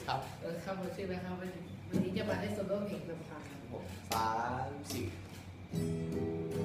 ครับครับผมชื่อนะครับวันนี้จะมาได้โซโล่เพลงลำพังครับผม30